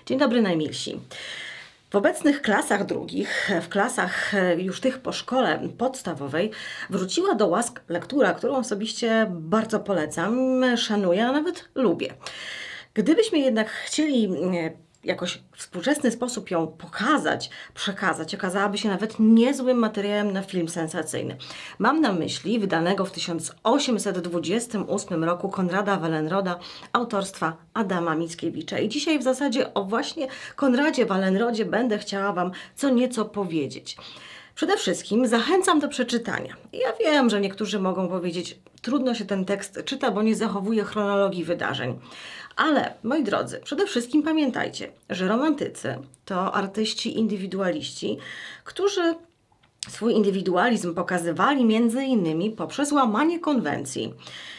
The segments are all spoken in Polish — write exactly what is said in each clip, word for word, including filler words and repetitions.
Dzień dobry najmilsi. W obecnych klasach drugich, w klasach już tych po szkole podstawowej wróciła do łask lektura, którą osobiście bardzo polecam, szanuję, a nawet lubię. Gdybyśmy jednak chcieli jakoś w współczesny sposób ją pokazać, przekazać, okazałaby się nawet niezłym materiałem na film sensacyjny. Mam na myśli wydanego w tysiąc osiemset dwudziestym ósmym roku Konrada Wallenroda autorstwa Adama Mickiewicza. I dzisiaj w zasadzie o właśnie Konradzie Wallenrodzie będę chciała Wam co nieco powiedzieć. Przede wszystkim zachęcam do przeczytania. Ja wiem, że niektórzy mogą powiedzieć, trudno się ten tekst czyta, bo nie zachowuje chronologii wydarzeń. Ale, moi drodzy, przede wszystkim pamiętajcie, że romantycy to artyści indywidualiści, którzy swój indywidualizm pokazywali między innymi poprzez łamanie konwencji.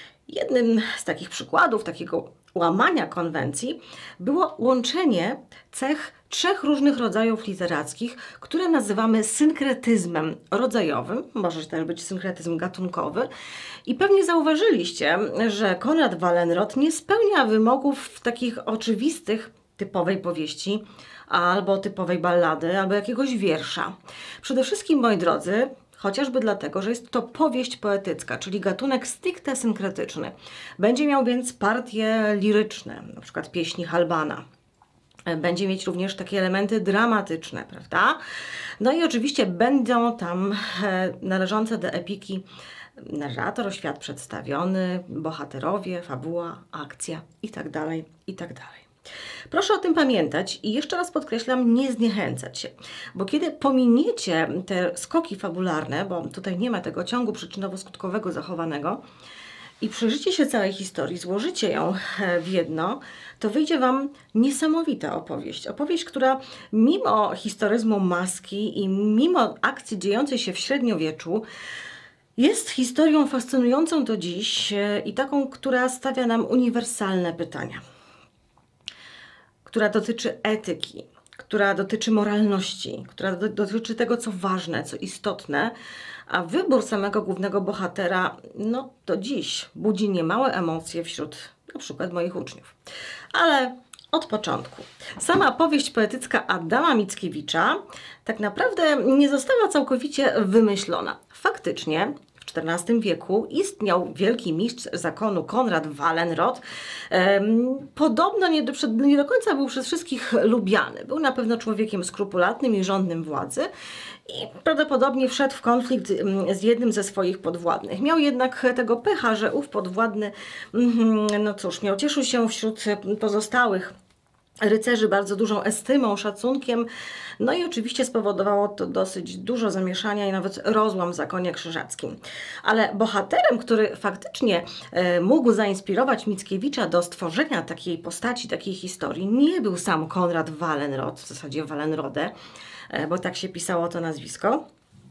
Jednym z takich przykładów takiego łamania konwencji było łączenie cech trzech różnych rodzajów literackich, które nazywamy synkretyzmem rodzajowym, może też być synkretyzm gatunkowy. I pewnie zauważyliście, że Konrad Wallenrod nie spełnia wymogów takich oczywistych, typowej powieści, albo typowej ballady, albo jakiegoś wiersza. Przede wszystkim, moi drodzy, chociażby dlatego, że jest to powieść poetycka, czyli gatunek stricte synkretyczny. Będzie miał więc partie liryczne, na przykład pieśni Halbana. Będzie mieć również takie elementy dramatyczne, prawda? No i oczywiście będą tam należące do epiki narrator, świat przedstawiony, bohaterowie, fabuła, akcja itd., itd. Proszę o tym pamiętać i jeszcze raz podkreślam, nie zniechęcać się, bo kiedy pominiecie te skoki fabularne, bo tutaj nie ma tego ciągu przyczynowo-skutkowego zachowanego, i przyjrzycie się całej historii, złożycie ją w jedno, to wyjdzie Wam niesamowita opowieść. Opowieść, która mimo historyzmu maski i mimo akcji dziejącej się w średniowieczu, jest historią fascynującą do dziś i taką, która stawia nam uniwersalne pytania, która dotyczy etyki, która dotyczy moralności, która dotyczy tego, co ważne, co istotne, a wybór samego głównego bohatera, no do dziś budzi niemałe emocje wśród na przykład moich uczniów. Ale od początku. Sama powieść poetycka Adama Mickiewicza tak naprawdę nie została całkowicie wymyślona. Faktycznie w czternastym wieku istniał wielki mistrz zakonu Konrad Wallenrod. Podobno nie do, nie do końca był przez wszystkich lubiany. Był na pewno człowiekiem skrupulatnym i żądnym władzy i prawdopodobnie wszedł w konflikt z jednym ze swoich podwładnych. Miał jednak tego pecha, że ów podwładny, no cóż, miał cieszył się wśród pozostałych rycerzy bardzo dużą estymą, szacunkiem, no i oczywiście spowodowało to dosyć dużo zamieszania i nawet rozłam w zakonie krzyżackim. Ale bohaterem, który faktycznie e, mógł zainspirować Mickiewicza do stworzenia takiej postaci, takiej historii, nie był sam Konrad Wallenrod, w zasadzie Wallenrode, e, bo tak się pisało to nazwisko,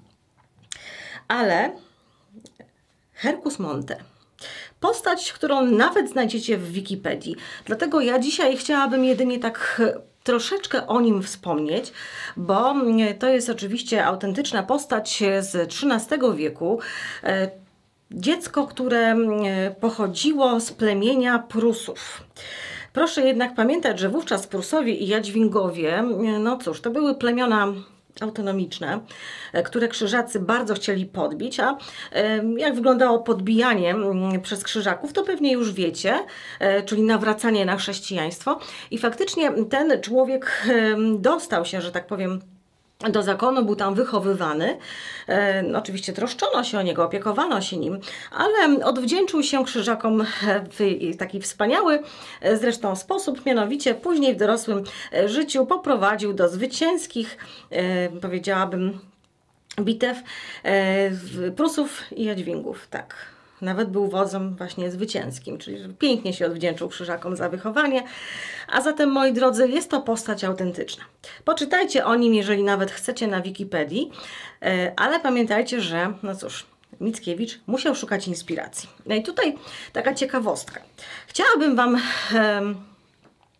ale Herkus Monte. Postać, którą nawet znajdziecie w Wikipedii. Dlatego ja dzisiaj chciałabym jedynie tak troszeczkę o nim wspomnieć, bo to jest oczywiście autentyczna postać z trzynastego wieku. Dziecko, które pochodziło z plemienia Prusów. Proszę jednak pamiętać, że wówczas Prusowie i Jadźwingowie, no cóż, to były plemiona autonomiczne, które krzyżacy bardzo chcieli podbić, a jak wyglądało podbijanie przez krzyżaków, to pewnie już wiecie, czyli nawracanie na chrześcijaństwo. I faktycznie ten człowiek dostał się, że tak powiem, do zakonu, był tam wychowywany. E, oczywiście troszczono się o niego, opiekowano się nim, ale odwdzięczył się krzyżakom w taki wspaniały zresztą sposób, mianowicie później w dorosłym życiu poprowadził do zwycięskich, e, powiedziałabym, bitew e, Prusów i Jadźwingów. Tak. Nawet był wodzem właśnie zwycięskim, czyli pięknie się odwdzięczył krzyżakom za wychowanie. A zatem, moi drodzy, jest to postać autentyczna. Poczytajcie o nim, jeżeli nawet chcecie, na Wikipedii, ale pamiętajcie, że, no cóż, Mickiewicz musiał szukać inspiracji. No i tutaj taka ciekawostka. Chciałabym Wam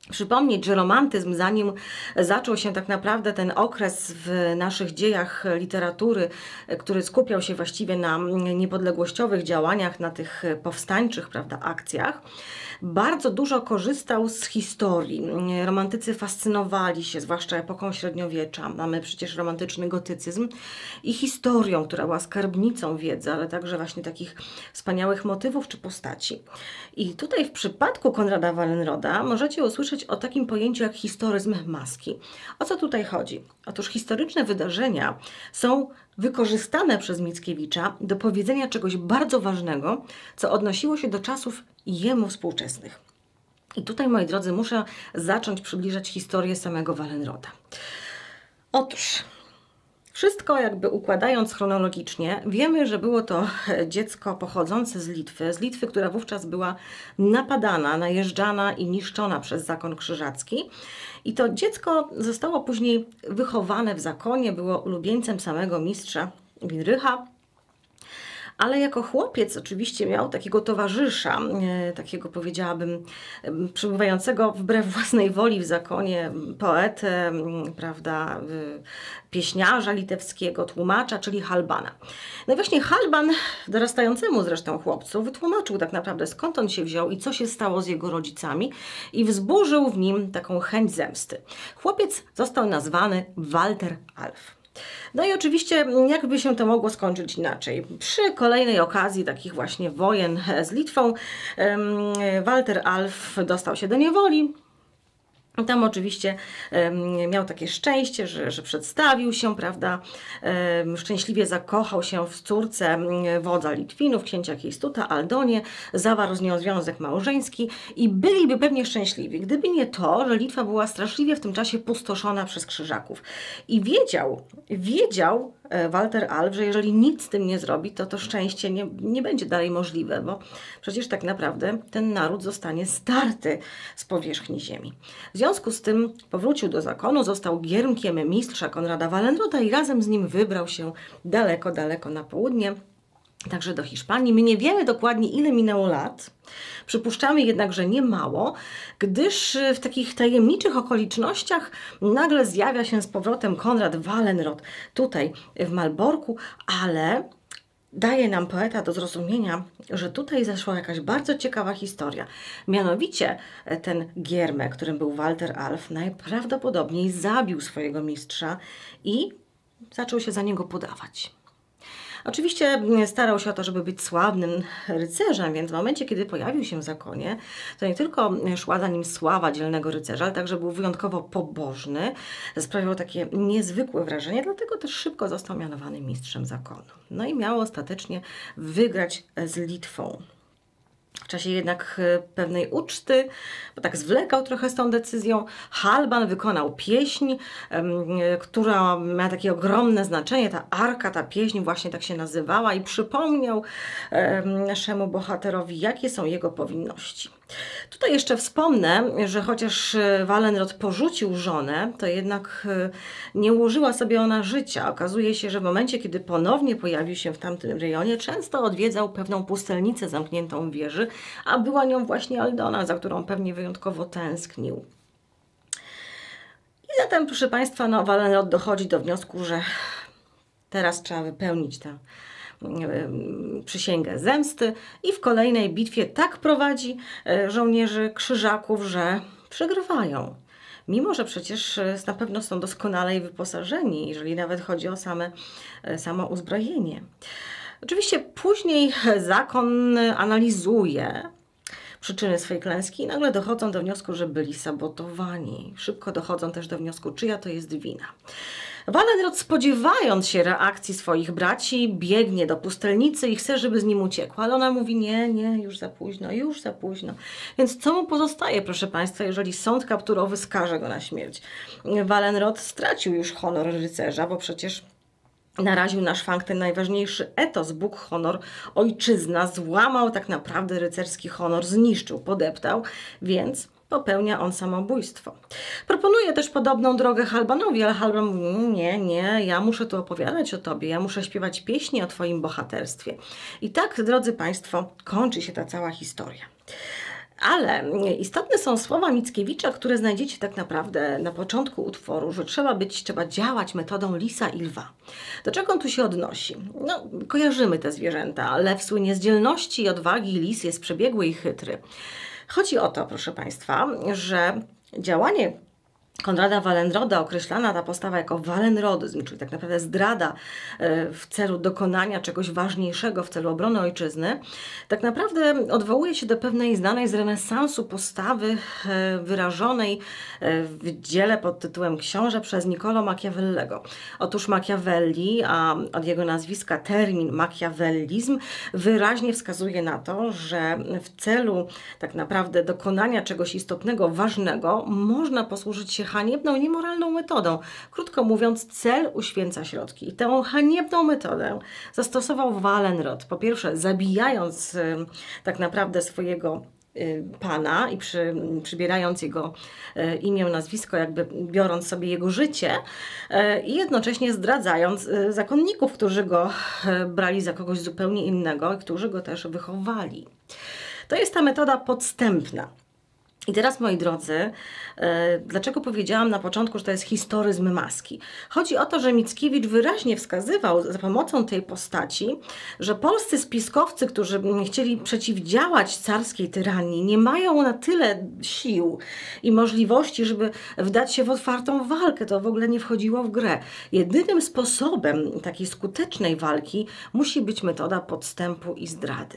przypomnieć, że romantyzm, zanim zaczął się tak naprawdę ten okres w naszych dziejach literatury, który skupiał się właściwie na niepodległościowych działaniach, na tych powstańczych, prawda, akcjach, bardzo dużo korzystał z historii. Romantycy fascynowali się, zwłaszcza epoką średniowiecza. Mamy przecież romantyczny gotycyzm i historią, która była skarbnicą wiedzy, ale także właśnie takich wspaniałych motywów czy postaci. I tutaj w przypadku Konrada Wallenroda możecie usłyszeć o takim pojęciu jak historyzm maski. O co tutaj chodzi? Otóż historyczne wydarzenia są wykorzystane przez Mickiewicza do powiedzenia czegoś bardzo ważnego, co odnosiło się do czasów jemu współczesnych. I tutaj, moi drodzy, muszę zacząć przybliżać historię samego Wallenroda. Otóż wszystko jakby układając chronologicznie, wiemy, że było to dziecko pochodzące z Litwy, z Litwy, która wówczas była napadana, najeżdżana i niszczona przez zakon krzyżacki. I to dziecko zostało później wychowane w zakonie, było ulubieńcem samego mistrza Winrycha. Ale jako chłopiec oczywiście miał takiego towarzysza, takiego powiedziałabym przebywającego wbrew własnej woli w zakonie, poetę, prawda, pieśniarza litewskiego, tłumacza, czyli Halbana. No i właśnie Halban, dorastającemu zresztą chłopcu, wytłumaczył tak naprawdę, skąd on się wziął i co się stało z jego rodzicami i wzburzył w nim taką chęć zemsty. Chłopiec został nazwany Walter Alf. No i oczywiście, jakby się to mogło skończyć inaczej. Przy kolejnej okazji takich właśnie wojen z Litwą, Walter Alf dostał się do niewoli. Tam oczywiście um, miał takie szczęście, że, że przedstawił się, prawda, um, szczęśliwie zakochał się w córce um, wodza Litwinów, księcia Keistuta, Aldonie, zawarł z nią związek małżeński i byliby pewnie szczęśliwi, gdyby nie to, że Litwa była straszliwie w tym czasie pustoszona przez krzyżaków. I wiedział, wiedział Walter Alf, że jeżeli nic z tym nie zrobi, to to szczęście nie, nie będzie dalej możliwe, bo przecież tak naprawdę ten naród zostanie starty z powierzchni ziemi. W związku z tym powrócił do zakonu, został giermkiem mistrza Konrada Wallenroda i razem z nim wybrał się daleko, daleko na południe, także do Hiszpanii. My nie wiemy dokładnie, ile minęło lat. Przypuszczamy jednak, że nie mało, gdyż w takich tajemniczych okolicznościach nagle zjawia się z powrotem Konrad Wallenrod tutaj w Malborku, ale daje nam poeta do zrozumienia, że tutaj zaszła jakaś bardzo ciekawa historia. Mianowicie ten giermek, którym był Walter Alf, najprawdopodobniej zabił swojego mistrza i zaczął się za niego podawać. Oczywiście starał się o to, żeby być sławnym rycerzem, więc w momencie, kiedy pojawił się w zakonie, to nie tylko szła za nim sława dzielnego rycerza, ale także był wyjątkowo pobożny, sprawiał takie niezwykłe wrażenie, dlatego też szybko został mianowany mistrzem zakonu. No i miał ostatecznie wygrać z Litwą. W czasie jednak pewnej uczty, bo tak zwlekał trochę z tą decyzją, Halban wykonał pieśń, która ma takie ogromne znaczenie. Ta arka, ta pieśń właśnie tak się nazywała i przypomniał naszemu bohaterowi, jakie są jego powinności. Tutaj jeszcze wspomnę, że chociaż Wallenrod porzucił żonę, to jednak nie ułożyła sobie ona życia. Okazuje się, że w momencie, kiedy ponownie pojawił się w tamtym rejonie, często odwiedzał pewną pustelnicę zamkniętą w wieży, a była nią właśnie Aldona, za którą pewnie wyjątkowo tęsknił. I zatem, proszę Państwa, no, Wallenrod dochodzi do wniosku, że teraz trzeba wypełnić tę przysięgę zemsty i w kolejnej bitwie tak prowadzi żołnierzy krzyżaków, że przegrywają. Mimo że przecież na pewno są doskonale wyposażeni, jeżeli nawet chodzi o same, samo uzbrojenie. Oczywiście później zakon analizuje przyczyny swojej klęski i nagle dochodzą do wniosku, że byli sabotowani. Szybko dochodzą też do wniosku, czyja to jest wina. Wallenrod, spodziewając się reakcji swoich braci, biegnie do pustelnicy i chce, żeby z nim uciekła, ale ona mówi: nie, nie, już za późno, już za późno. Więc co mu pozostaje, proszę Państwa, jeżeli sąd kapturowy skaże go na śmierć? Wallenrod stracił już honor rycerza, bo przecież naraził na szwank ten najważniejszy etos, Bóg, honor, ojczyzna, złamał tak naprawdę rycerski honor, zniszczył, podeptał, więc popełnia on samobójstwo. Proponuje też podobną drogę Halbanowi, ale Halban mówi: nie, nie, ja muszę tu opowiadać o Tobie, ja muszę śpiewać pieśni o Twoim bohaterstwie. I tak, drodzy Państwo, kończy się ta cała historia. Ale istotne są słowa Mickiewicza, które znajdziecie tak naprawdę na początku utworu, że trzeba być, trzeba działać metodą lisa i lwa. Do czego on tu się odnosi? No, kojarzymy te zwierzęta. Lew słynie z dzielności i odwagi, lis jest przebiegły i chytry. Chodzi o to, proszę Państwa, że działanie Konrada Wallenroda, określana ta postawa jako wallenrodyzm, czyli tak naprawdę zdrada w celu dokonania czegoś ważniejszego, w celu obrony ojczyzny, tak naprawdę odwołuje się do pewnej znanej z renesansu postawy wyrażonej w dziele pod tytułem Książę przez Niccolò Machiavellego. Otóż Machiavelli, a od jego nazwiska termin machiavellizm, wyraźnie wskazuje na to, że w celu tak naprawdę dokonania czegoś istotnego, ważnego, można posłużyć się haniebną, niemoralną metodą. Krótko mówiąc, cel uświęca środki. I tę haniebną metodę zastosował Wallenrod. Po pierwsze, zabijając y, tak naprawdę swojego y, pana i przy, przybierając jego y, imię, nazwisko, jakby biorąc sobie jego życie y, i jednocześnie zdradzając y, zakonników, którzy go y, brali za kogoś zupełnie innego i którzy go też wychowali. To jest ta metoda podstępna. I teraz, moi drodzy, dlaczego powiedziałam na początku, że to jest historyzm maski? Chodzi o to, że Mickiewicz wyraźnie wskazywał za pomocą tej postaci, że polscy spiskowcy, którzy chcieli przeciwdziałać carskiej tyranii, nie mają na tyle sił i możliwości, żeby wdać się w otwartą walkę. To w ogóle nie wchodziło w grę. Jedynym sposobem takiej skutecznej walki musi być metoda podstępu i zdrady.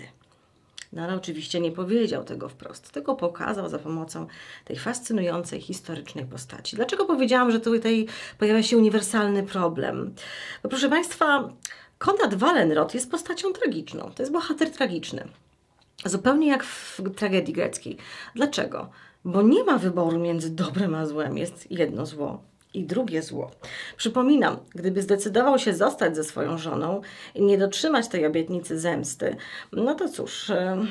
No ale oczywiście nie powiedział tego wprost, tylko pokazał za pomocą tej fascynującej, historycznej postaci. Dlaczego powiedziałam, że tutaj pojawia się uniwersalny problem? Bo proszę Państwa, Konrad Wallenrod jest postacią tragiczną, to jest bohater tragiczny. Zupełnie jak w tragedii greckiej. Dlaczego? Bo nie ma wyboru między dobrem a złem, jest jedno zło i drugie zło. Przypominam, gdyby zdecydował się zostać ze swoją żoną i nie dotrzymać tej obietnicy zemsty, no to cóż,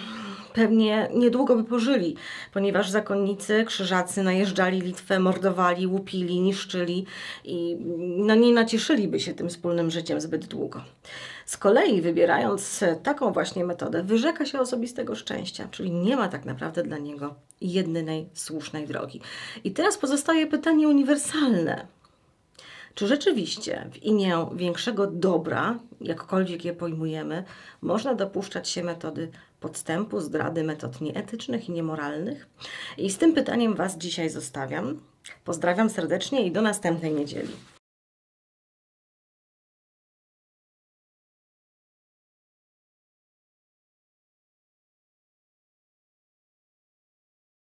pewnie niedługo by pożyli, ponieważ zakonnicy, krzyżacy najeżdżali Litwę, mordowali, łupili, niszczyli i no nie nacieszyliby się tym wspólnym życiem zbyt długo. Z kolei wybierając taką właśnie metodę, wyrzeka się osobistego szczęścia, czyli nie ma tak naprawdę dla niego jedynej słusznej drogi. I teraz pozostaje pytanie uniwersalne. Czy rzeczywiście w imię większego dobra, jakkolwiek je pojmujemy, można dopuszczać się metody podstępu, zdrady, metod nieetycznych i niemoralnych? I z tym pytaniem Was dzisiaj zostawiam. Pozdrawiam serdecznie i do następnej niedzieli.